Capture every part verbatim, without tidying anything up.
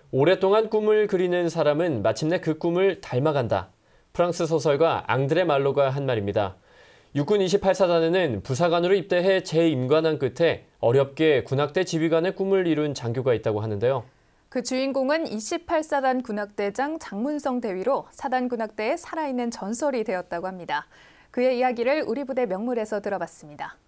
오랫동안 꿈을 그리는 사람은 마침내 그 꿈을 닮아간다. 프랑스 소설가 앙드레 말로가 한 말입니다. 육군 이십팔 사단에는 부사관으로 입대해 재임관한 끝에 어렵게 군악대 지휘관의 꿈을 이룬 장교가 있다고 하는데요. 그 주인공은 이십팔 사단 군악대장 장문성 대위로 사단 군악대에 살아있는 전설이 되었다고 합니다. 그의 이야기를 우리 부대 명물에서 들어봤습니다.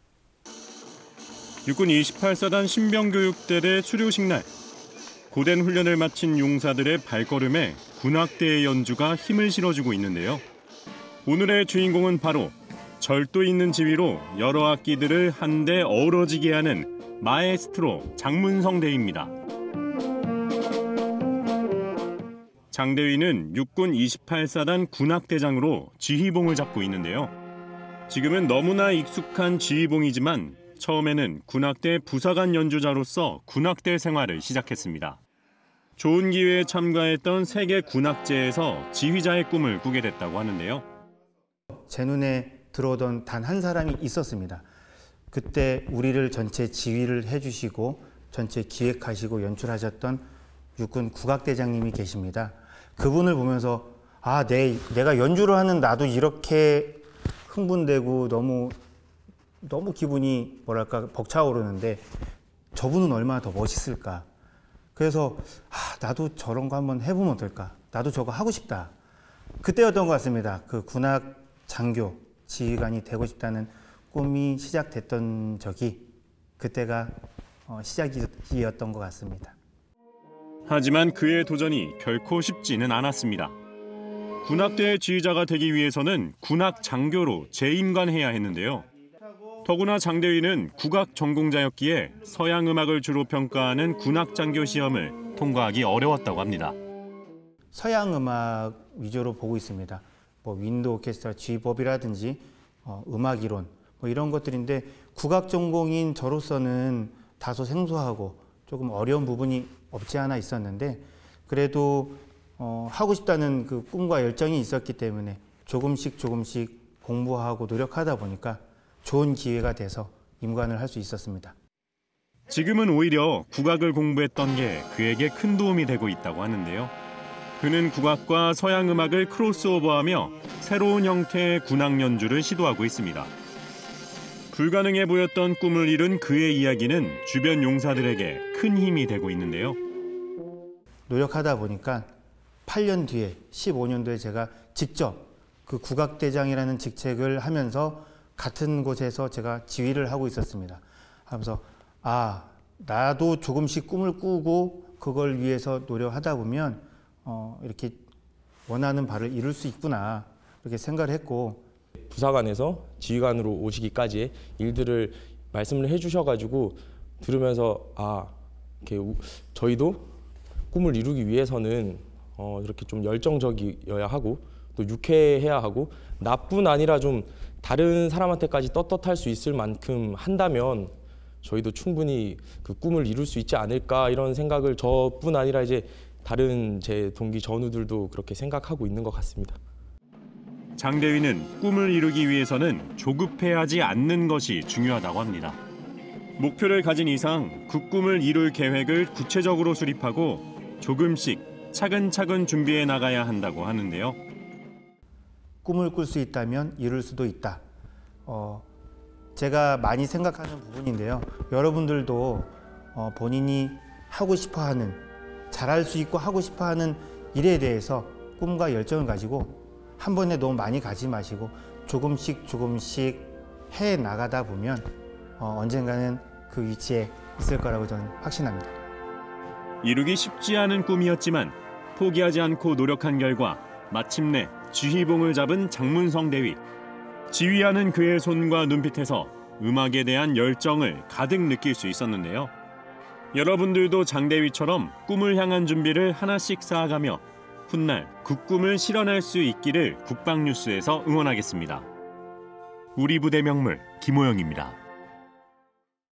육군 이십팔 사단 신병교육대대 수료식 날. 고된 훈련을 마친 용사들의 발걸음에 군악대의 연주가 힘을 실어주고 있는데요. 오늘의 주인공은 바로 절도 있는 지휘로 여러 악기들을 한데 어우러지게 하는 마에스트로 장문성 대위입니다. 장 대위는 육군 이십팔 사단 군악대장으로 지휘봉을 잡고 있는데요. 지금은 너무나 익숙한 지휘봉이지만 처음에는 군악대 부사관 연주자로서 군악대 생활을 시작했습니다. 좋은 기회에 참가했던 세계 군악제에서 지휘자의 꿈을 꾸게 됐다고 하는데요. 제 눈에 들어오던 단 한 사람이 있었습니다. 그때 우리를 전체 지휘를 해주시고 전체 기획하시고 연출하셨던 육군 국악대장님이 계십니다. 그분을 보면서 아, 내, 내가 연주를 하는 나도 이렇게 흥분되고 너무 너무 기분이 뭐랄까 벅차오르는데 저분은 얼마나 더 멋있을까. 그래서 아, 나도 저런 거 한번 해보면 어떨까. 나도 저거 하고 싶다. 그때였던 것 같습니다. 그 군악 장교 지휘관이 되고 싶다는 꿈이 시작됐던 적이 그때가 어, 시작이었던 것 같습니다. 하지만 그의 도전이 결코 쉽지는 않았습니다. 군악대의 지휘자가 되기 위해서는 군악 장교로 재임관해야 했는데요. 더구나 장 대위는 국악 전공자였기에 서양 음악을 주로 평가하는 군악 장교 시험을 통과하기 어려웠다고 합니다. 서양 음악 위주로 보고 있습니다. 뭐 윈드 오케스트라 지휘법이라든지 어, 음악 이론 뭐 이런 것들인데 국악 전공인 저로서는 다소 생소하고 조금 어려운 부분이 없지 않아 있었는데 그래도 어, 하고 싶다는 그 꿈과 열정이 있었기 때문에 조금씩 조금씩 공부하고 노력하다 보니까 좋은 기회가 돼서 임관을 할 수 있었습니다. 지금은 오히려 국악을 공부했던 게 그에게 큰 도움이 되고 있다고 하는데요. 그는 국악과 서양 음악을 크로스오버하며 새로운 형태의 군악 연주를 시도하고 있습니다. 불가능해 보였던 꿈을 이룬 그의 이야기는 주변 용사들에게 큰 힘이 되고 있는데요. 노력하다 보니까 팔 년 뒤에 십오 년도에 제가 직접 그 국악대장이라는 직책을 하면서 같은 곳에서 제가 지휘를 하고 있었습니다. 하면서 아, 나도 조금씩 꿈을 꾸고 그걸 위해서 노력하다 보면 어, 이렇게 원하는 바를 이룰 수 있구나 이렇게 생각을 했고 부사관에서 지휘관으로 오시기까지의 일들을 말씀을 해주셔가지고 들으면서 아, 이렇게 우, 저희도 꿈을 이루기 위해서는 어, 이렇게 좀 열정적이어야 하고 또 유쾌해야 하고 나뿐 아니라 좀 다른 사람한테까지 떳떳할 수 있을 만큼 한다면 저희도 충분히 그 꿈을 이룰 수 있지 않을까 이런 생각을 저뿐 아니라 이제 다른 제 동기 전우들도 그렇게 생각하고 있는 것 같습니다. 장 대위는 꿈을 이루기 위해서는 조급해하지 않는 것이 중요하다고 합니다. 목표를 가진 이상 그 꿈을 이룰 계획을 구체적으로 수립하고 조금씩 차근차근 준비해 나가야 한다고 하는데요. 꿈을 꿀 수 있다면 이룰 수도 있다. 어, 제가 많이 생각하는 부분인데요. 여러분들도 어, 본인이 하고 싶어하는, 잘할 수 있고 하고 싶어하는 일에 대해서 꿈과 열정을 가지고 한 번에 너무 많이 가지 마시고 조금씩 조금씩 해 나가다 보면 어, 언젠가는 그 위치에 있을 거라고 저는 확신합니다. 이루기 쉽지 않은 꿈이었지만 포기하지 않고 노력한 결과 마침내 지휘봉을 잡은 장문성 대위. 지휘하는 그의 손과 눈빛에서 음악에 대한 열정을 가득 느낄 수 있었는데요. 여러분들도 장 대위처럼 꿈을 향한 준비를 하나씩 쌓아가며 훗날 그 꿈을 실현할 수 있기를 국방뉴스에서 응원하겠습니다. 우리 부대 명물 김호영입니다.